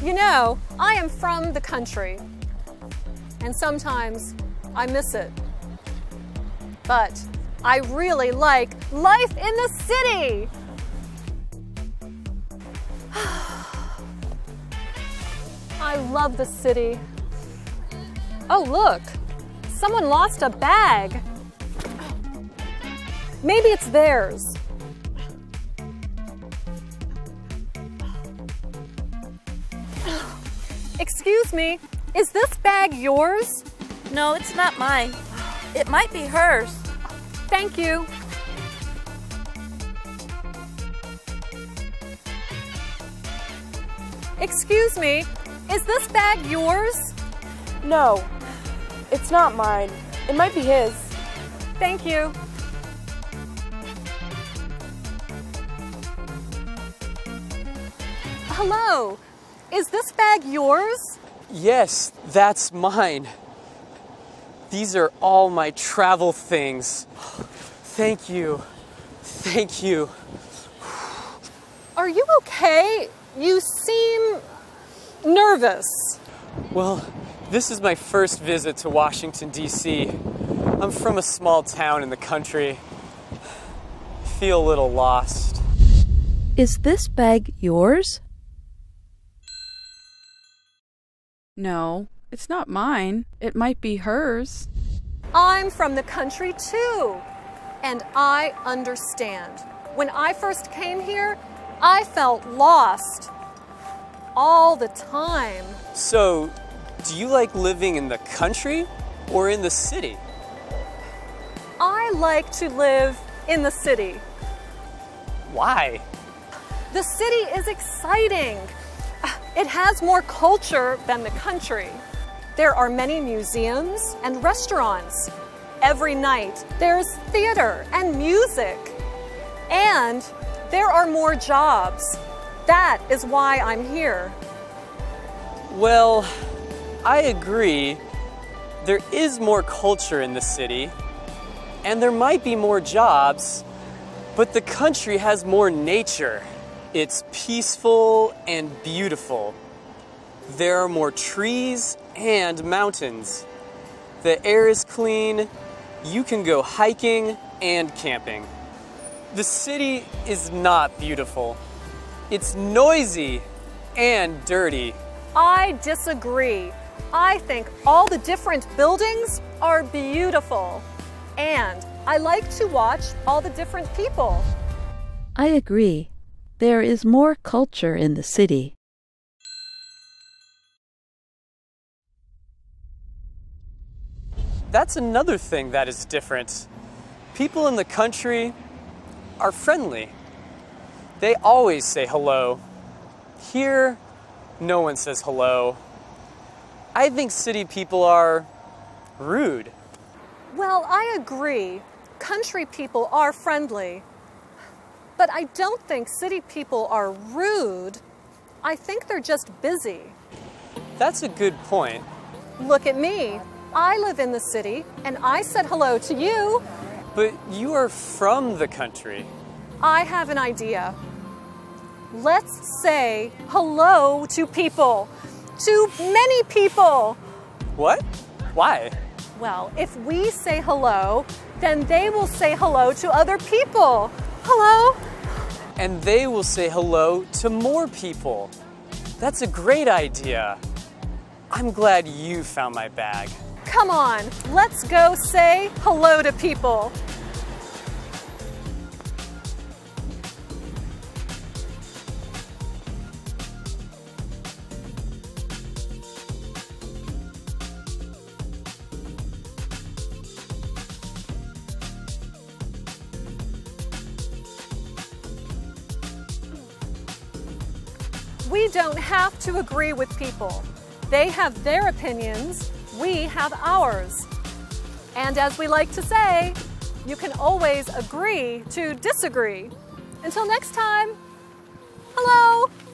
You know, I am from the country, and sometimes I miss it. But I really like life in the city. I love the city. Oh, look, someone lost a bag. Maybe it's theirs. Excuse me, is this bag yours? No, it's not mine. It might be hers. Thank you. Excuse me, is this bag yours? No, it's not mine. It might be his. Thank you. Hello, is this bag yours? Yes, that's mine. These are all my travel things. Thank you. Thank you. Are you okay? You seem nervous. Well, this is my first visit to Washington, D.C. I'm from a small town in the country. I feel a little lost. Is this bag yours? No, it's not mine. It might be hers. I'm from the country too, and I understand. When I first came here, I felt lost all the time. So, do you like living in the country or in the city? I like to live in the city. Why? The city is exciting. It has more culture than the country. There are many museums and restaurants. Every night there's theater and music. And there are more jobs. That is why I'm here. Well, I agree. There is more culture in the city, and there might be more jobs, but the country has more nature. It's peaceful and beautiful. There are more trees and mountains. The air is clean. You can go hiking and camping. The city is not beautiful. It's noisy and dirty. I disagree. I think all the different buildings are beautiful. And I like to watch all the different people. I agree. There is more culture in the city. That's another thing that is different. People in the country are friendly. They always say hello. Here, no one says hello. I think city people are rude. Well, I agree. Country people are friendly. But I don't think city people are rude. I think they're just busy. That's a good point. Look at me. I live in the city, and I said hello to you. But you are from the country. I have an idea. Let's say hello to people. To many people. What? Why? Well, if we say hello, then they will say hello to other people. Hello? And they will say hello to more people. That's a great idea. I'm glad you found my bag. Come on, let's go say hello to people. We don't have to agree with people. They have their opinions, we have ours. And as we like to say, you can always agree to disagree. Until next time, hello!